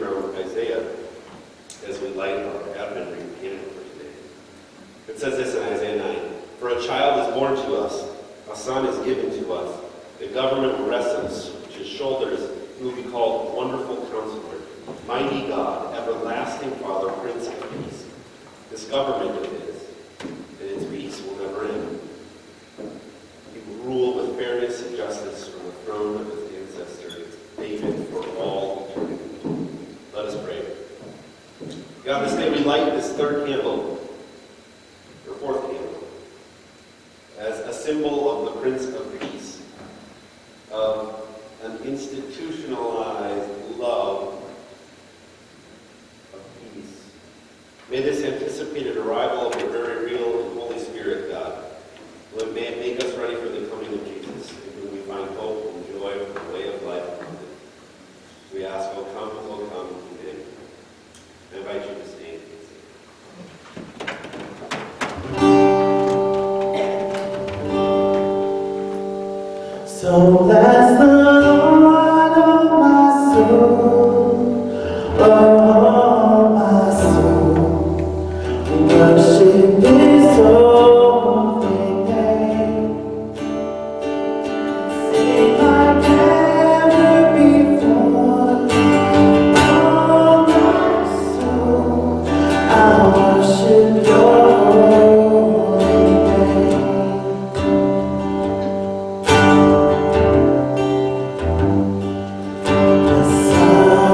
from Isaiah as we light our Advent reading candle for today. It says this in Isaiah 9, "For a child is born to us, a son is given to us. The government will rest on his shoulders. He will be called Wonderful Counselor, Mighty God, Everlasting Father, Prince of Peace. This government of his, and its peace will never end. He will rule with fairness and justice from the throne of his ancestor, David, for all eternity." Let us pray. God, this day we light this third candle, or fourth candle, as a symbol of the Prince of Peace, of an institutionalized love of peace. May this anticipated arrival of your very real and Holy Spirit, God, may it make us ready for the coming of Jesus, in whom we find hope and joy for the way of life. We ask, O come today. I invite you to stand. So that's the Lord of my soul, oh my soul, we worship His holy name, sing like never before, oh my soul, I worship Your holy name. The sun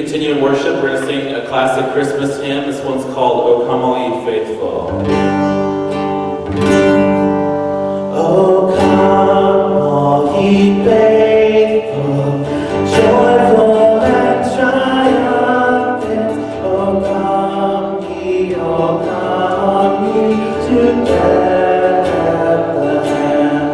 continue in worship, we're going to sing a classic Christmas hymn. This one's called O Come All Ye Faithful. Oh, come all ye faithful, joyful and triumphant. Oh, come ye to Bethlehem.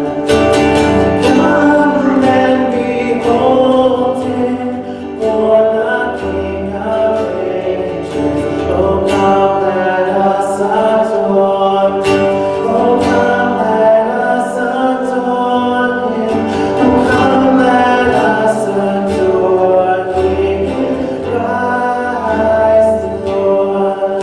Come and behold him, born the King of ages. Oh, come, let us adore him. Oh, come, let us adore him. Oh, come, let us adore him, Christ the Lord.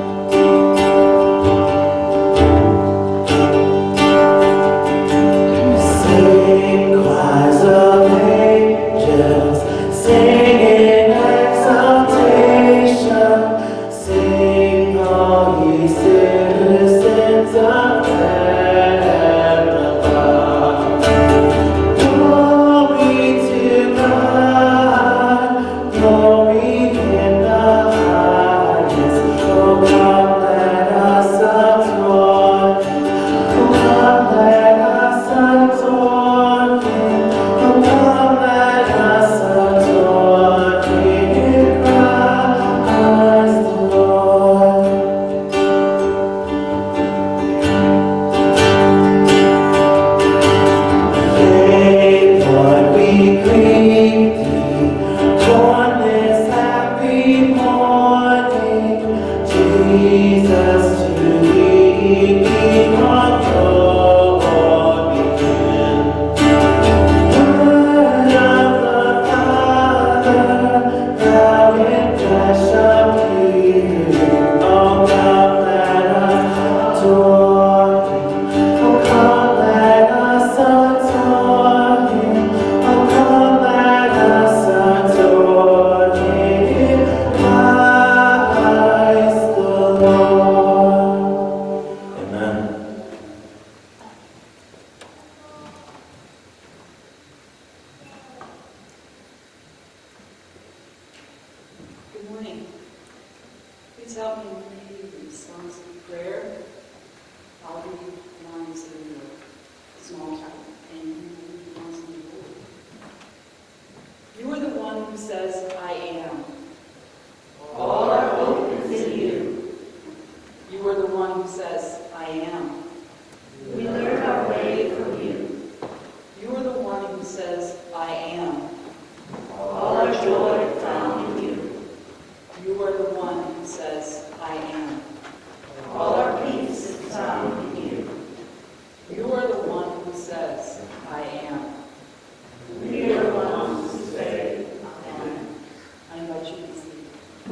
Sing choirs of angels, sing in exaltation, sing all ye citizens of heaven above. Glory to God, glory in the highest. Oh, come, let us adore him. Oh, come, let us adore him. Oh, come, let us adore him, Christ the Lord. Yea, Lord, we greet thee, born this happy morning. Jesus, to thee we our Lord begin. Word of the Father, thou in flesh appearing. Oh, come, let us adore him. Oh, come, let us adore him. Oh, come, let us adore him, Christ the Lord. Amen. Good morning. Please help me read the response of prayer. I'll read lines in the small type, and you will read the ones in the bold. You are the one who says, I am. All our hope is in you. You are the one who says, I am. We learn our way from you. You are the one who says, I am. All our joy found in you. You are the one who says, I am. All our peace is found in you. You are the one who says, I am. We are the ones who say, Amen. I invite you to be seated.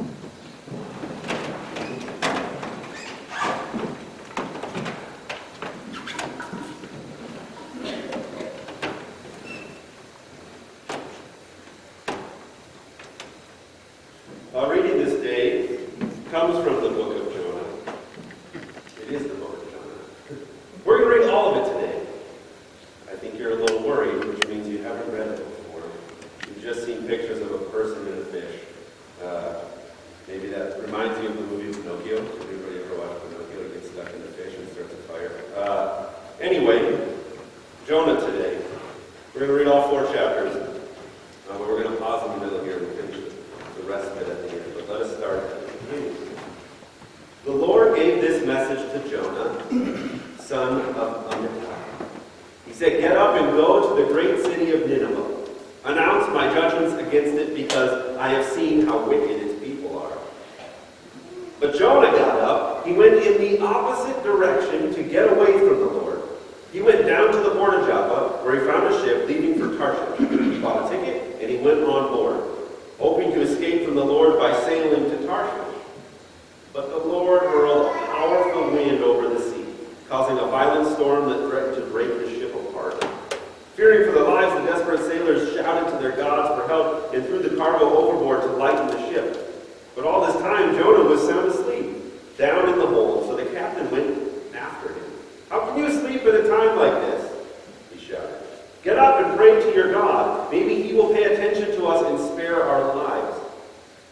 Our reading this day comes from the book of Jonah. It is the book of Jonah. We're going to read all of it today. I think you're a little worried, which means you haven't read it before. You've just seen pictures of a person and a fish. Maybe that reminds you of the movie Pinocchio. Everybody ever watch Pinocchio? He gets stuck in the fish and starts a fire. Anyway, Jonah today. We're going to read all 4 chapters. But we're going to pause in the middle here and finish the rest of it at the end. But let us start at the beginning. The Lord gave this message to Jonah, son of Amittai. He said, get up and go to the great city of Nineveh. Announce my judgments against it, because I have seen how wicked its people are. But Jonah got up. He went in the opposite direction to get away from the Lord. He went down to the port of Joppa, where he found a ship leaving for Tarshish. He bought a ticket, and he went on board, hoping to escape from the Lord by sailing to Tarshish. But the Lord hurled a powerful wind over the sea, causing a violent storm that threatened to break the ship apart. Fearing for their lives, the desperate sailors shouted to their gods for help and threw the cargo overboard to lighten the ship. But all this time, Jonah was sound asleep, down in the hold, so the captain went after him. How can you sleep at a time like this? He shouted. Get up and pray to your God. Maybe he will pay attention to us and spare our lives.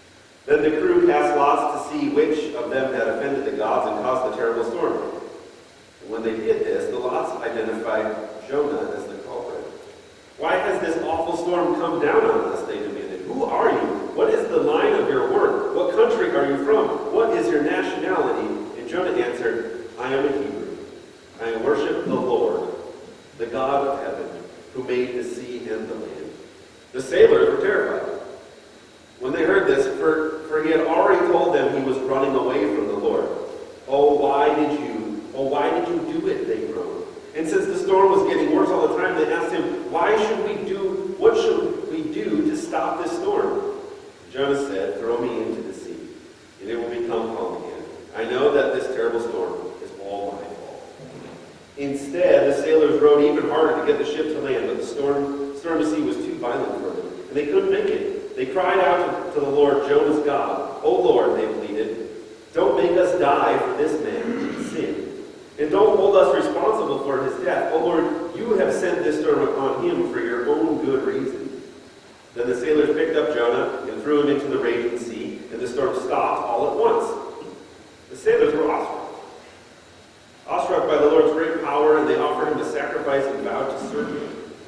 Then the crew cast lots to see which of them had offended the gods and caused the terrible storm. And when they did this, the lots identified Jonah as the culprit. "Why has this awful storm come down on us?" they demanded. "Who are you? What is the line of your work? What country are you from? What is your nationality?" And Jonah answered, "I am a Hebrew. I worship the Lord, the God of heaven, who made the sea and the land." The sailors were terrified when they heard this, for he had already told them he was running away from the Lord. Oh, why did you do it?" they groaned. And since the storm was getting worse all the time, they asked him, what should we do to stop this storm? Jonah said, "Throw me into the sea, and it will become calm again. I know that this terrible storm is all my fault." Instead, the sailors rowed even harder to get the ship to land, but the stormy sea was too violent for them, and they couldn't make it. They cried out to the Lord, Jonah's God. "Oh Lord," they pleaded, "don't make us die for this man's sin. And don't hold us responsible for his death. Oh Lord, you have sent this storm upon him for your own good reason." Then the sailors picked up Jonah and threw him into the raging sea, and the storm stopped all at once. The sailors were awestruck by the Lord's great power, and they offered him a sacrifice and vowed to serve him.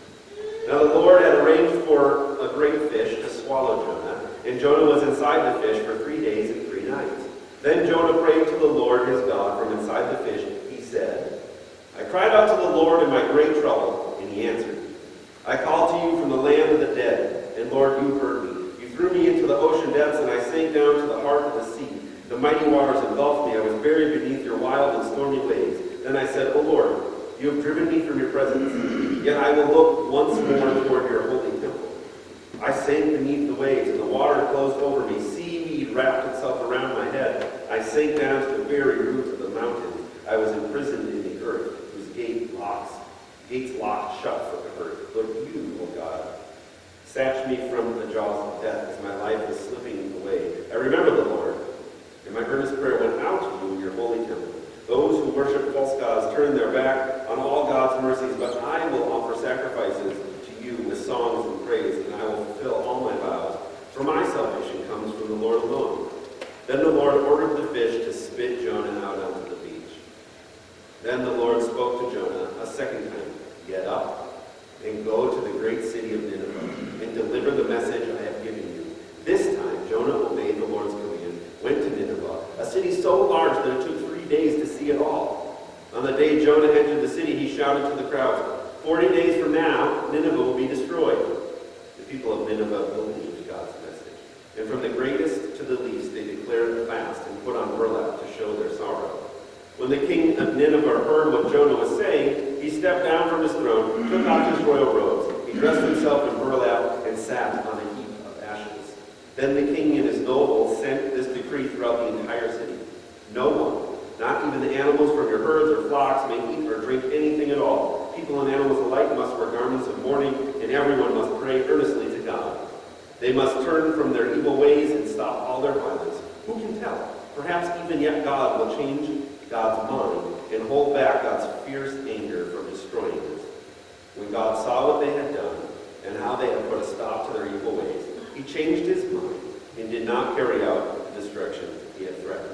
Now the Lord had arranged for a great fish to swallow Jonah, and Jonah was inside the fish for 3 days and 3 nights. Then Jonah prayed to the Lord his God from inside the fish. He said, "I cried out to the Lord in my great trouble, and he answered me. I called to you from the land of the dead, and Lord, you heard me. You threw me into the ocean depths, and I sank down to the heart of the sea. The mighty waters engulfed me. I was buried beneath your wild and stormy waves. Then I said, O Lord, you have driven me from your presence. Yet I will look once more toward your holy temple. I sank beneath the waves, and the water closed over me. Seaweed wrapped itself around my head. I sank down to the very roots of the mountains. I was imprisoned in the earth, whose gates locked shut for the earth. But you, O God, snatched me from the jaws of death as my life was slipping away. I remember the Lord, and my earnest prayer went out to you in your holy temple. Those who worship false gods turn their back on all God's mercies, but I will offer sacrifices to you with songs and praise, and I will fulfill all my vows. For my salvation comes from the Lord alone." Then the Lord ordered the fish to spit Jonah out onto the beach. Then the Lord spoke to Jonah a second time. "Get up and go to the great city of Nineveh and deliver the message I have given you." This time Jonah obeyed the Lord's command, went to Nineveh, a city so large that it took 3 days to see it all. On the day Jonah entered the city, he shouted to the crowds, 40 days from now, Nineveh will be destroyed. The people of Nineveh believed God's message, and from the greatest to the least, they declared a fast and put on burlap to show their sorrow. When the king of Nineveh heard what Jonah was saying, he stepped down from his throne, took off his royal robes. He dressed himself in burlap and sat on a heap of ashes. Then the king and his nobles sent this decree throughout the entire city. No one, not even the animals from your herds or flocks, may eat or drink anything at all. People and animals alike must wear garments of mourning, and everyone must pray earnestly to God. They must turn from their evil ways and stop all their violence. Who can tell? Perhaps even yet God will change God's mind and hold back God's fierce anger from destroying us. When God saw what they had done and how they had put a stop to their evil ways, he changed his mind and did not carry out the destruction he had threatened.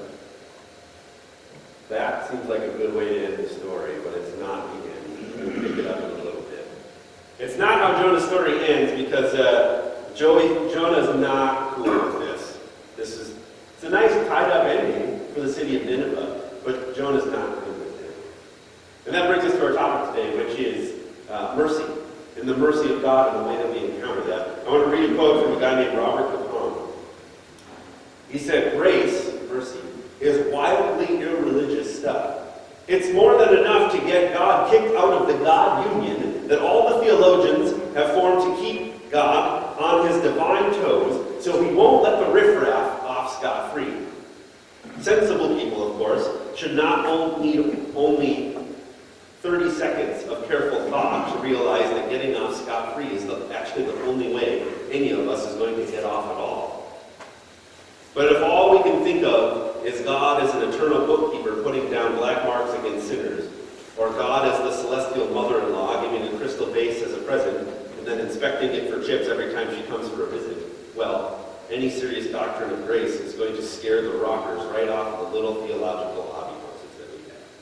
That seems like a good way to end the story, but it's not the end. We'll pick it up in a little bit. It's not how Jonah's story ends, because Jonah's not cool with this. It's a nice tied-up ending for the city of Nineveh, but Jonah's not good with it. And that brings us to our topic today, which is mercy, and the mercy of God and the way that we encounter that. I want to read a quote from a guy named Robert Capone. He said, "Grace, mercy, is wildly irreligious stuff. It's more than enough to get God kicked out of the God union that all the theologians have formed to keep God on his divine toes so he won't let the riffraff off scot-free. Sensible people, of course, should not need only 30 seconds of careful thought to realize that getting off scot-free is actually the only way any of us is going to get off at all. But if all we can think of is God as an eternal bookkeeper putting down black marks against sinners, or God as the celestial mother-in-law giving a crystal vase as a present and then inspecting it for chips every time she comes for a visit, well, any serious doctrine of grace is going to scare the rockers right off the little theological hobby horses that we have.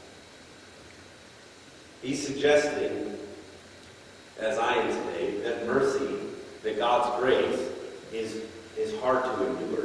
He's suggesting, as I am today, that mercy, that God's grace, is hard to endure.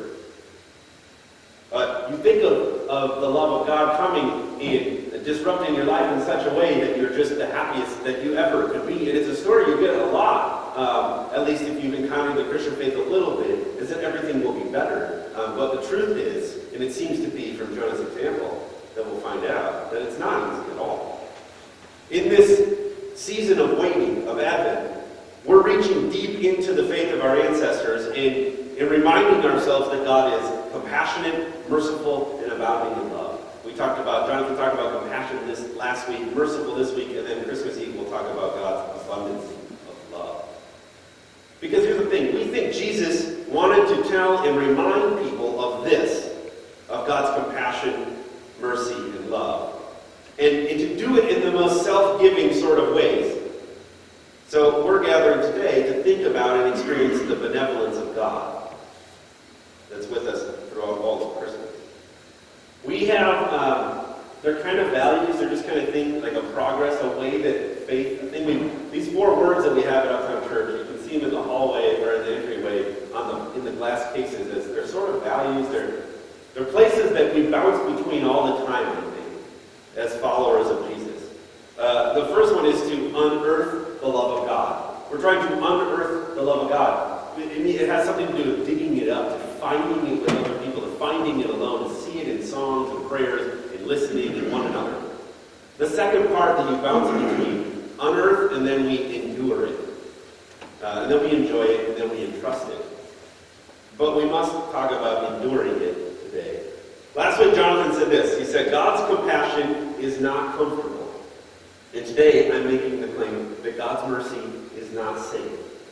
You think of the love of God coming and disrupting your life in such a way that you're just the happiest that you ever could be. And it's a story you get a lot, at least if you've encountered the Christian faith a little bit, is that everything will be better. But the truth is, and it seems to be from Jonah's example, that we'll find out, that it's not easy at all. In this season of waiting, of Advent, we're reaching deep into the faith of our ancestors and reminding ourselves that God is compassionate, merciful, and abounding in love. Jonathan talked about compassion this last week, merciful this week, and then Christmas Eve we'll talk about God's abundance of love. Because here's the thing, we think Jesus wanted to tell and remind people of this, of God's compassion, mercy, and love. And to do it in the most self-giving sort of ways. So we're gathering today to think about and experience the benevolence of God that's with us throughout all of Christmas. We have, they're kind of values, they're just kind of things like a progress, a way that faith, these 4 words that we have at Uptown Church, you can see them in the hallway or in the entryway in the glass cases, as they're sort of values, they're places that we bounce between all the time, I think, as followers of Jesus. The first one is to unearth the love of God. We're trying to unearth the love of God. It has something to do with digging it up, to finding it with other people, to finding it alone, to see it in songs and prayers and listening in one another. The second part that you bounce between, unearth and then we endure it. And then we enjoy it and then we entrust it. But we must talk about enduring it today. Last week Jonathan said this. He said, God's compassion is not comfortable. And today I'm making the claim that God's mercy is not safe.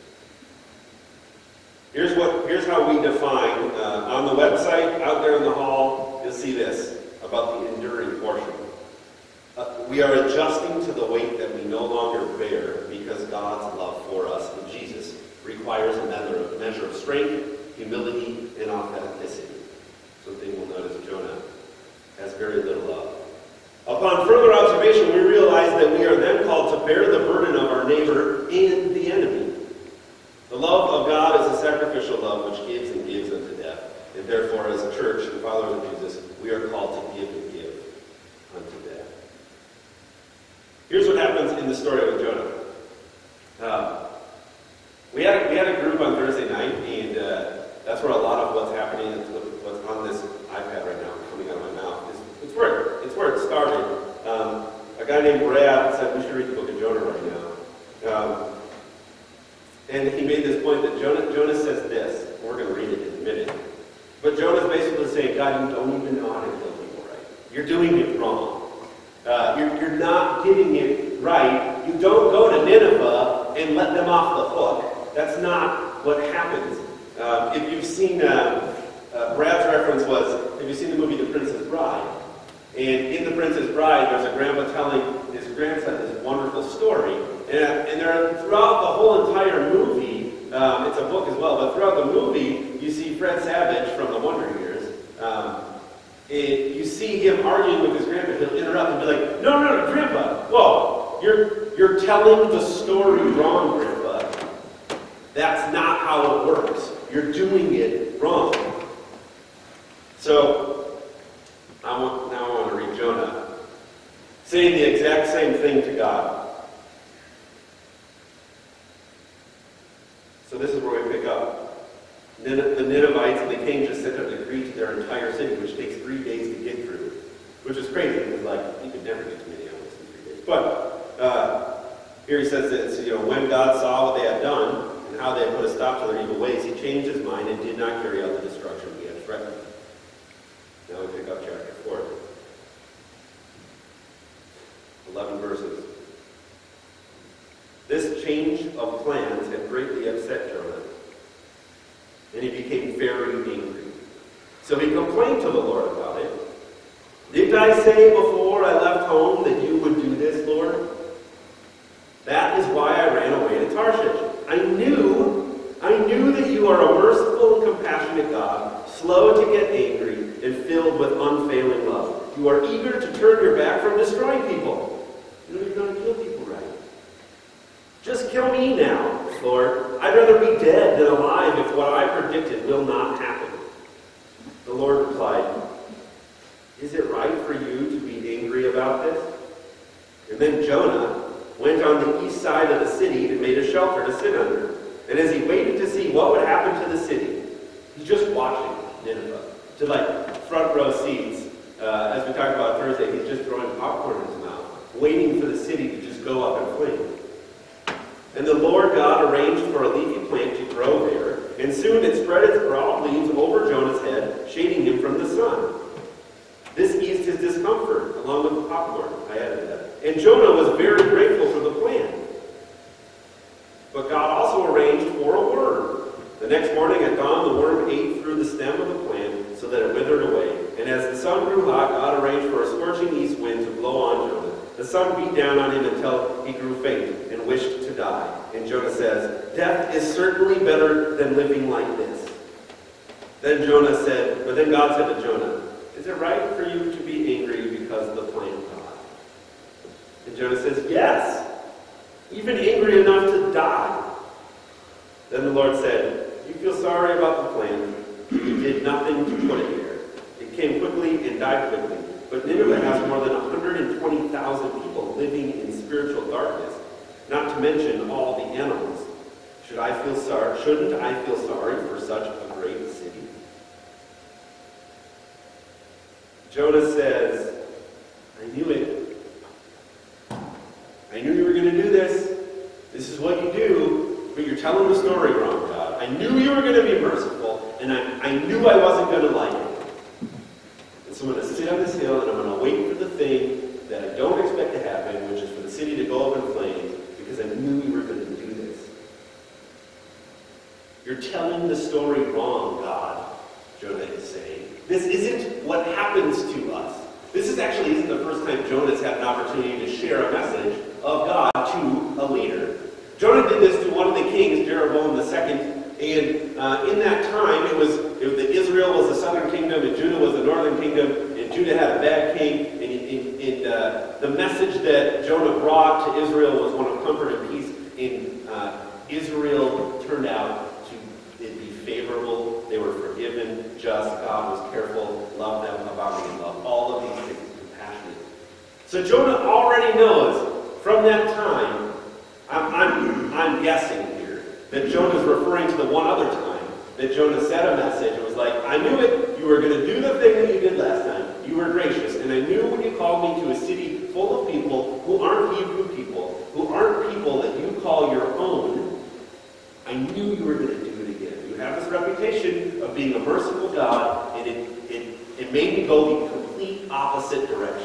Here's how we define, on the website, out there in the hall, you'll see this, about the enduring portion. We are adjusting to the weight that we no longer bear because God's love for us in Jesus requires a measure of strength, humility, and authenticity. Something we'll notice Jonah has very little of. Upon further observation, we realize that we are then called to bear the burden of our neighbor and the enemy. The love of God is a sacrificial love which gives and gives unto death. And therefore, as a church and followers of Jesus, we are called to give and give unto death. Here's what happens in the story of Jonah. We had a group on Thursday night, and that's where a lot of what's happening, what's on this iPad right now, coming out of my mouth, it's where it started. A guy named Brad said we should read the book of Jonah right now. And he made this point that Jonah says this. We're going to read it in a minute. But Jonah's basically saying, God, you don't even know how to kill people right. You're doing it wrong. You're not getting it right. You don't go to Nineveh and let them off the hook. That's not what happens. If you've seen, Brad's reference was, have you seen the movie The Princess Bride? And in The Princess Bride, there's a grandpa telling his grandson this wonderful story. And there, throughout the whole entire movie, it's a book as well, but throughout the movie, you see Fred Savage from The Wonder Years. You see him arguing with his grandpa. He'll interrupt and be like, no, Grandpa, whoa, you're telling the story wrong, Grandpa. That's not how it works. You're doing it wrong. So, I want to read Jonah saying the exact same thing to God. So this is where we pick up. The Ninevites, and the king just sent a decree to their entire city, which takes 3 days to get through, which is crazy, because you could never get to Minneapolis in 3 days. But here he says this, when God saw what they had done and how they had put a stop to their evil ways, he changed his mind and did not carry out the destruction he had threatened. Now we pick up chapter 4. 11 verses. This change of plans had greatly upset Jonah, and he became very angry. So he complained to the Lord about it. Didn't I say before I left home that you would do this, Lord? That is why I ran away to Tarshish. I knew that you are a merciful and compassionate compassionate God, slow to get angry, and filled with unfailing love. You are eager to turn your back from destroying people. You know you're going to kill people, right? Just kill me now, Lord. I'd rather be dead than alive if what I predicted will not happen. The Lord replied, is it right for you to be angry about this? And then Jonah went on the east side of the city and made a shelter to sit under. And as he waited to see what would happen to the city, he's just watching Nineveh, to like front row seats. As we talked about Thursday, he's just throwing popcorn in his mouth, waiting for the city to just go up in flames. And the Lord God arranged for a leafy plant to grow there, and soon it spread its broad leaves over Jonah's head, shading him from the sun. This eased his discomfort, along with the popcorn. I added that. And Jonah was very grateful for the plant. But God also arranged for a worm. The next morning at dawn, the worm ate through the stem of the plant so that it withered away. And as the sun grew hot, God arranged for a scorching east wind to blow on Jonah. The sun beat down on him until he grew faint and wished to die. And Jonah says, death is certainly better than living like this. Then God said to Jonah, is it right for you to be angry because the plant died? And Jonah says, yes, even angry enough to die. Then the Lord said, you feel sorry about the plant. You did nothing to put it there. It came quickly and died quickly. But Nineveh has more than 120,000 people living in spiritual darkness, not to mention all the animals. Shouldn't I feel sorry for such a great city? Jonah says, I knew it. I knew you were going to do this. This is what you do, but you're telling the story wrong, God. I knew you were going to be merciful, and I knew I wasn't going to like it. And so I'm going to sit on this hill, and I'm going to wait for the thing that I don't expect to happen, which is for the city to go up in flames, because I knew you were going to do this. You're telling the story wrong, God, Jonah is saying. This isn't what happens to us. This isn't the first time Jonah's had an opportunity to share a message of God to a leader. Jonah did this to one of the kings, Jeroboam II, and in that time, Israel was the southern kingdom, and Judah was the northern kingdom, and Judah had a bad king, and the message that Jonah brought to Israel was one of comfort and peace, and Israel turned out to be favorable. They were forgiven, just, God was careful, loved them, abounding in love. All of these things, compassionate. So Jonah already knows from that time, I'm guessing here, that Jonah's referring to the one other time that Jonah said a message. It was like, I knew it, you were going to do the thing that you did last time. You were gracious, and I knew when you called me to a city full of people who aren't Hebrew people, who aren't people that you call your own, I knew you were going to do it again. You have this reputation of being a merciful God, and it made me go the complete opposite direction.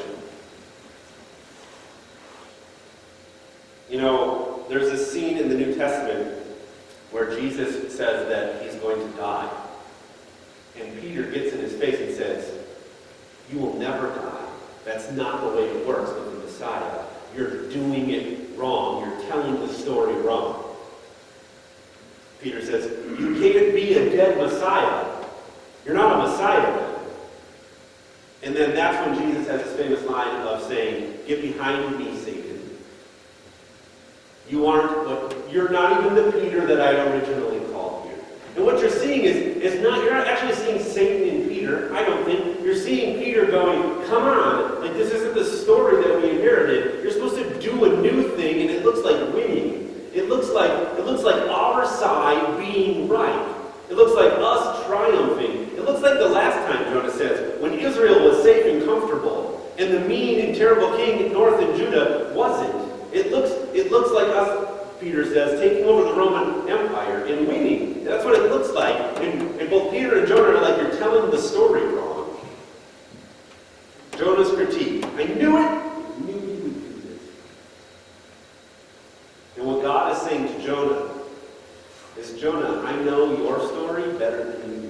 You know, there's a scene in the New Testament where Jesus says that he's going to die. And Peter gets in his face and says, you will never die. That's not the way it works with the Messiah. You're doing it wrong. You're telling the story wrong. Peter says, you can't be a dead Messiah. You're not a Messiah then. And then that's when Jesus has his famous line of saying, get behind me, Satan. You're not even the Peter that I originally called you. And what you're seeing you're not actually seeing Satan in Peter, I don't think. You're seeing Peter going, come on, like this isn't the story that we inherited. You're supposed to do a new thing, and it looks like winning. It looks like our side being right. It looks like us triumphing. It looks like the last time, Jonah says, when Israel was safe and comfortable, and the mean and terrible king north in Judah wasn't. It looks like us, Peter says, taking over the Roman Empire and winning. That's what it looks like. And both Peter and Jonah are like, you're telling the story wrong. Jonah's critique. I knew it. I knew you would do this. And what God is saying to Jonah is, Jonah, I know your story better than you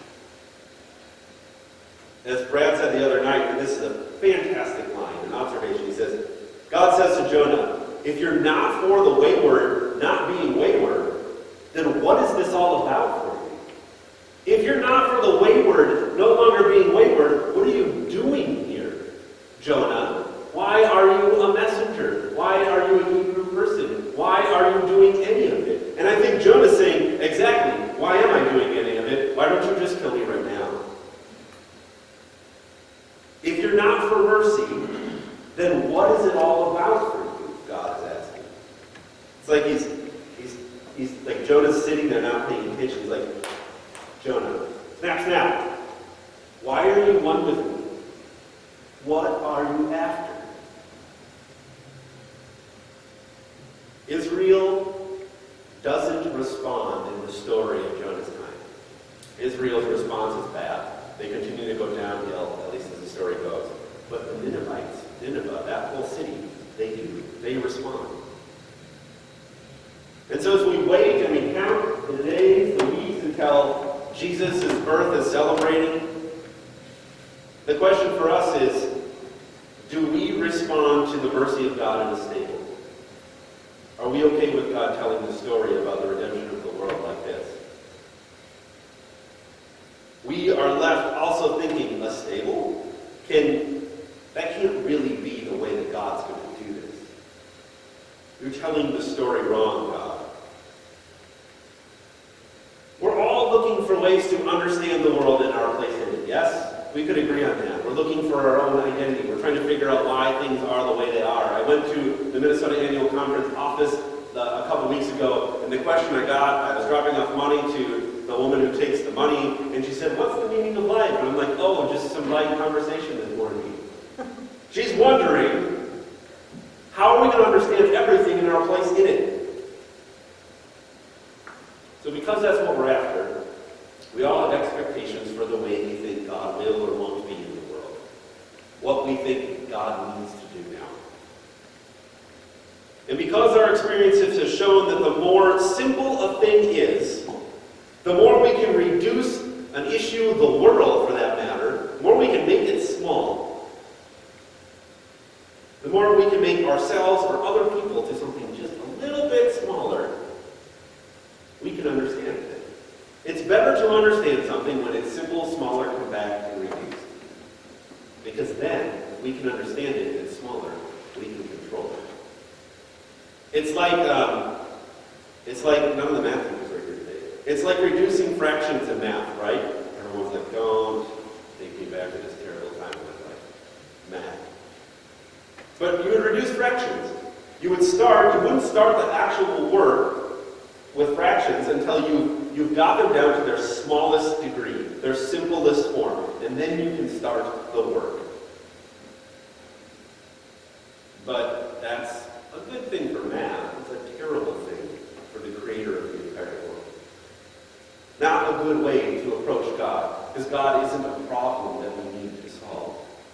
do. As Brad said the other night, and this is a fantastic line, an observation, he says, God says to Jonah, if you're not for the wayward not being wayward, then what is this all about for you? If you're not for the wayward, no longer being wayward, what are you doing here, Jonah? Why are you a messenger? Why are you a Hebrew person? Why are you doing any of it? And I think Jonah's saying, exactly, why am I doing any of it? Why don't you just kill me right now? If you're not for mercy, then what is it all about for you? God is asking. It's like he's like Jonah's sitting there not paying attention. He's like, Jonah, snap, snap. Why are you one with me? What are you after? Israel doesn't respond in the story of Jonah's time. Israel's response is bad. They continue to go downhill, at least as the story goes. But the Ninevites, Nineveh, that whole city, they do. They respond. And so as we wait and we count the days, the weeks until Jesus' birth is celebrating, the question for us is, do we respond to the mercy of God in a stable? Are we okay with God telling the story about the redemption of the world like this? We are left also thinking, a stable? That can't really be the way that God's going to do this. You're telling the story wrong, God. We're all looking for ways to understand the world and our place in it, yes? We could agree on that. We're looking for our own identity. We're trying to figure out why things are the way they are. I went to the Minnesota Annual Conference office a couple weeks ago, and the question I got, I was dropping off money to the woman who takes the money, and she said, "What's the meaning of life?" And I'm like, "Oh, just some light conversation this morning." She's wondering, how are we going to understand everything in our place in it? So because that's what we're after, we all have expectations for the way we think God will or won't be in the world. What we think God needs to do now. And because our experiences have shown that the more simple a thing is, the more we can reduce an issue, the world for that matter, the more we can make it small. The more we can make ourselves or other people to something just a little bit smaller, we can understand it. It's better to understand something when it's simple, smaller, compact, and reduced. Because then, if we can understand it and it's smaller, we can control it. It's like none of the math teachers are here today. It's like reducing fractions in math, right? Everyone's like, don't take me back to this terrible time with like math. But you would reduce fractions. You wouldn't start the actual work with fractions until you've got them down to their smallest degree, their simplest form, and then you can start the work. But that's a good thing for math. It's a terrible thing for the creator of the entire world. Not a good way to approach God, because God isn't a problem that we need to solve.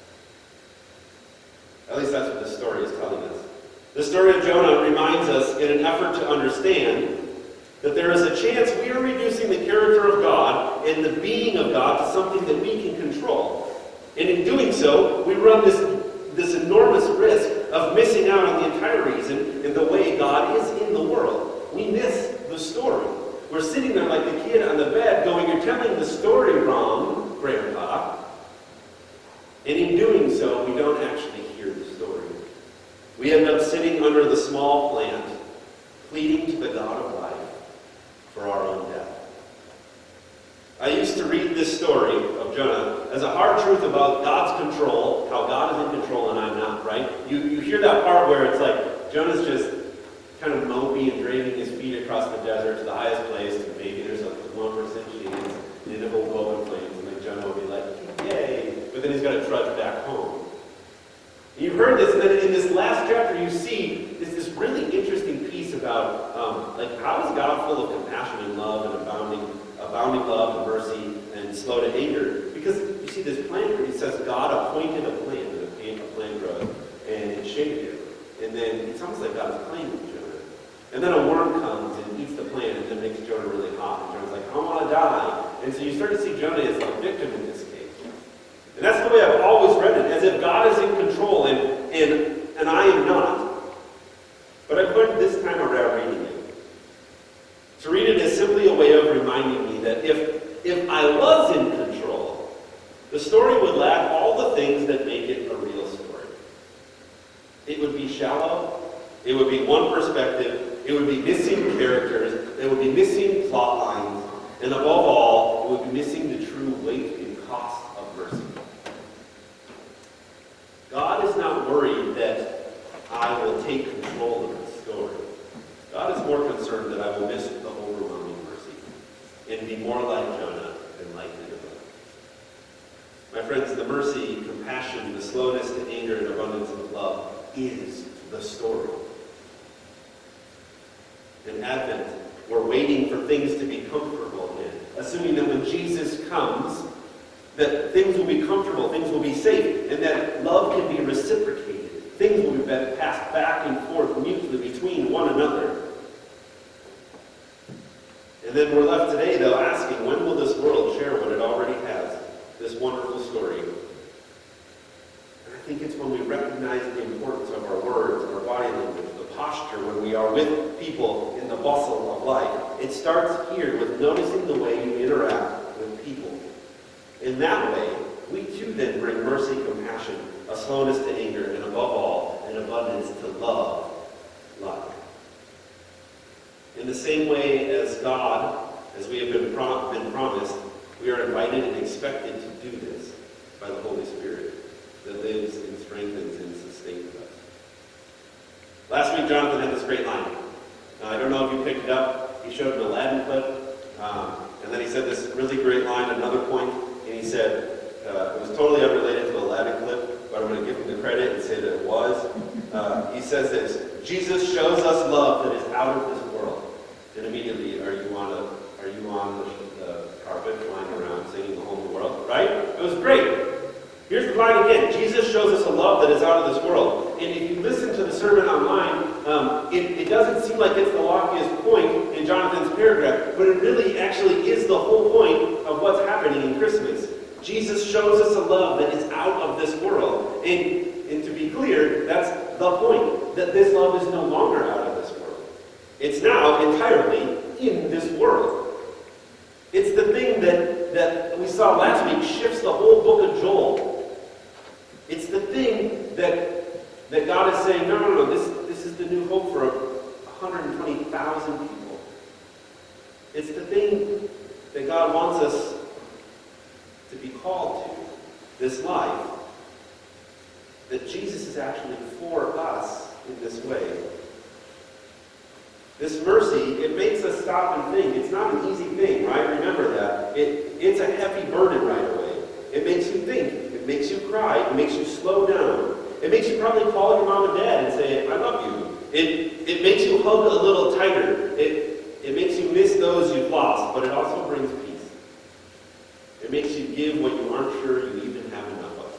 At least that's what this story is telling us. The story of Jonah reminds us, in an effort to understand, that there is a chance we are reducing the character of God and the being of God to something that we can control. And in doing so, we run this enormous risk of missing out on the entire reason in the way God is in the world. We miss the story. We're sitting there like the kid on the bed going, "You're telling the story wrong, Grandpa." And in doing so, we don't actually hear the story. We end up sitting under the small plant, pleading to the God of life for our own death. I used to read this story of Jonah as a hard truth about God's control, how God is in control and I'm not, right? You hear that part where it's like Jonah's just kind of mopey and dragging his feet across the desert to the highest place, and maybe there's a 1% chance Nineveh will go up in flames, and then Jonah will be like, "Yay!" But then he's got to trudge back home. You've heard this, and then in this last chapter you see this really interesting piece about how is God full of compassion and love and abounding love and mercy and slow to anger? Because you see this plant where he says God appointed a plant, and a plant grows, and it shaped it. And then it's almost like God is playing with Jonah. And then a worm comes and eats the plant and then makes Jonah really hot. And Jonah's like, "I want to die." And so you start to see Jonah as a victim in this case. And that's the way I've always read it, as if God is in control and I am not. But I've learned this time around reading it to read it as simply a way of reminding me that if I love The story would lack all the things that make it a real story. It would be shallow. It would be one perspective. It would be missing characters. It would be missing plot lines. And above all, it would be missing the true weight and cost of mercy. God is not worried that I will take control of the story. God is more concerned that I will miss the overwhelming mercy and be more like Jonah than like Nineveh. My friends, the mercy, compassion, the slowness to anger, and abundance of love is the story. In Advent, we're waiting for things to be comfortable again, assuming that when Jesus comes, that things will be comfortable, things will be safe, and that love can be reciprocated. Things will be passed back and forth mutually between one another. And then we're left today, though, asking, when will this world share what it already has, this wonderful story? And I think it's when we recognize the importance of our words, our body language, the posture, when we are with people in the bustle of life. It starts here with noticing the way you interact with people. In that way, we too then bring mercy, compassion, a slowness to anger, and above all, an abundance to love like. In the same way as God, as we have been promised, we are invited and expected to do this by the Holy Spirit that lives and strengthens and sustains us. Last week, Jonathan had this great line. I don't know if you picked it up. He showed an Aladdin clip, and then he said this really great line at another point, and he said, it was totally unrelated to the Aladdin clip, but I'm going to give him the credit and say that it was. He says this: Jesus shows us love that is out of this world. And immediately, are you on the carpet flying around singing the whole new world? Right? It was great. Here's the line again. Jesus shows us a love that is out of this world. And if you listen to the sermon online, it doesn't seem like it's the loftiest point in Jonathan's paragraph, but it really actually is the whole point of what's happening in Christmas. Jesus shows us a love that is out of this world. And to be clear, that's the point, that this love is no longer out of this world. It's now entirely in this world. It's the thing that we saw last week shifts the whole book of Joel. It's the thing that God is saying, no, this is the new hope for 120,000 people. It's the thing that God wants us to be called to, this life, that Jesus is actually for us in this way. This mercy, it makes us stop and think. It's not an easy thing, right? Remember that. It's a heavy burden right away. It makes you think. It makes you cry. It makes you slow down. It makes you probably call your mom and dad and say, I love you. It makes you hug a little tighter. It makes you miss those you've lost, but it also brings peace. It makes you give what you aren't sure you even have enough of.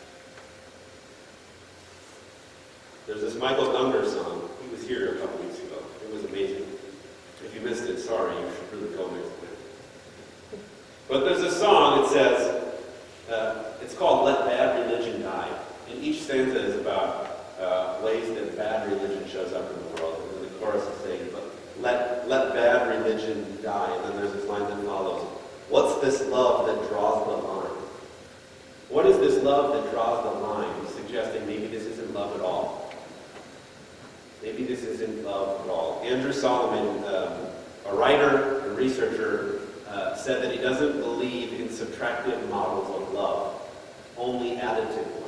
There's this Michael Gungor song. He was here a couple weeks ago. It was amazing. If you missed it, sorry, you should really go next time. But there's a song, it says, it's called Let Bad Religion Die. And each stanza is about ways that bad religion shows up in the world. And then the chorus is saying, let bad religion die. And then there's this line that follows, what's this love that draws the line? What is this love that draws the line? He's suggesting maybe this isn't love at all. Maybe this isn't love at all. Andrew Solomon, a writer and researcher, said that he doesn't believe in subtractive models of love, only additive ones.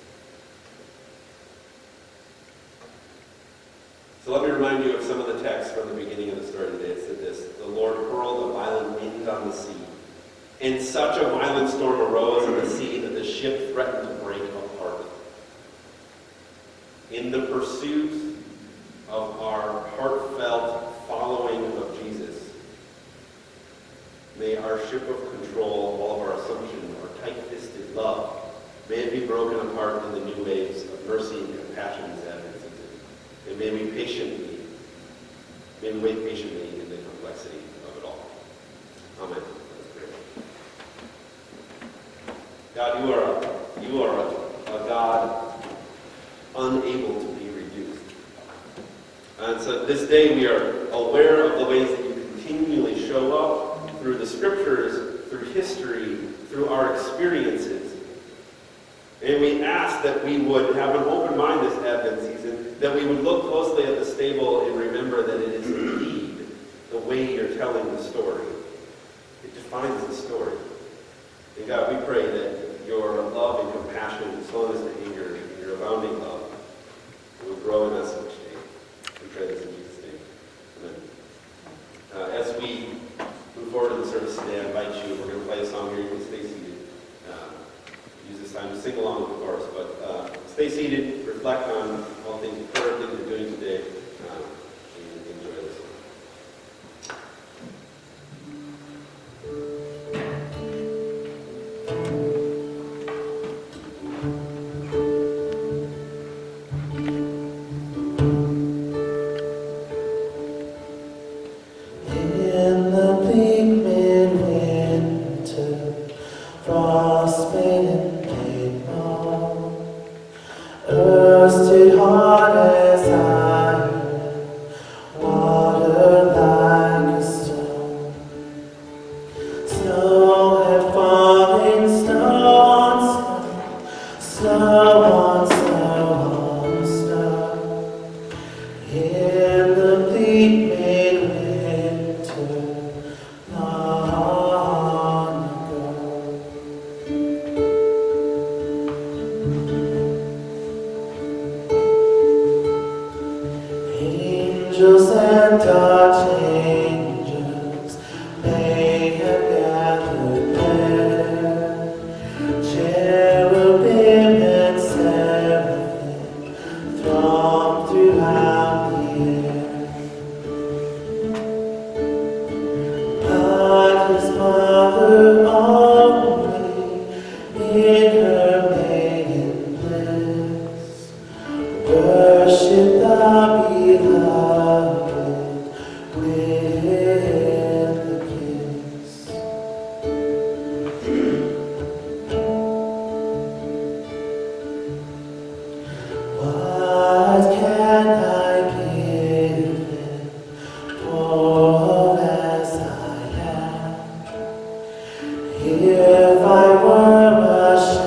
So let me remind you of some of the text from the beginning of the story today. It said this: the Lord hurled a violent wind on the sea, and such a violent storm arose on the sea that the ship threatened to break apart. In the pursuit of our heartfelt following of Jesus, may our ship of control, all of our assumption, our tight-fisted love, may it be broken apart in the new waves of mercy and compassion as Advent season. And may we wait patiently in the complexity of it all. Amen. God, you are a God unable to be reduced. And so this day we are aware of the ways that you continually show up through the scriptures through history, through our experiences. And we ask that we would have an open mind this Advent season, that we would look closely at the stable and remember that it is indeed the way you're telling the story. It defines the story. And God, we pray that your love and compassion and slowness to anger and your abounding love will grow in us each day. We pray this in Jesus' name. Amen. As we move forward in the service today, I invite you, we're going to play a song here. You can stay seated. Use this time to sing along with the chorus, but stay seated, reflect on all things you've heard, things you're doing today, and enjoy this one. In the bleak midwinter, frostbitten late fall, earth stood hard as iron, water like a stone. Snow had fallen, snow on snow, snow on snow on snow. In the bleak midwinter, long ago. Angels and archangels, they have gathered there. Cherubim and seraphim throng throughout the air. But his mother only, in her maiden bliss, worship the beloved with a kiss. What can I give him, poor as I am? If I were a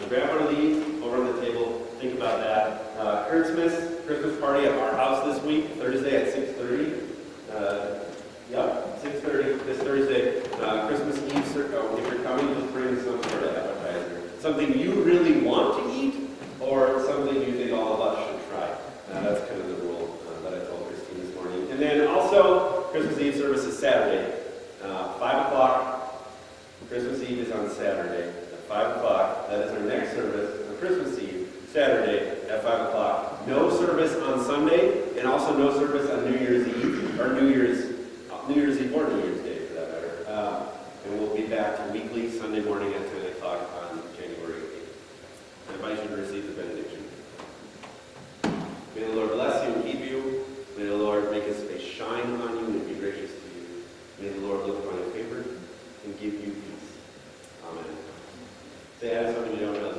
grab one of these over on the table. Think about that. Christmas party at our house this week, Thursday at 6:30. 6:30 this Thursday. Christmas Eve. If you're coming, just bring some sort of appetizer. Something you really want to eat, or something you think all of us should try. That's kind of the rule that I told Christine this morning. And then also, Christmas Eve service is Saturday, 5 o'clock. Christmas Eve is on Saturday at 5 o'clock. That is our next service on Christmas Eve, Saturday at 5 o'clock. No service on Sunday, and also no service on New Year's Eve, or New Year's Eve or New Year's Day, for that matter. And we'll be back to weekly Sunday morning at 10 o'clock on January 8th. I invite you to receive the benediction. May the Lord bless you and keep you. May the Lord make his face shine on you and be gracious to you. May the Lord look upon you favor and give you peace. Amen. Say, I have something you don't know.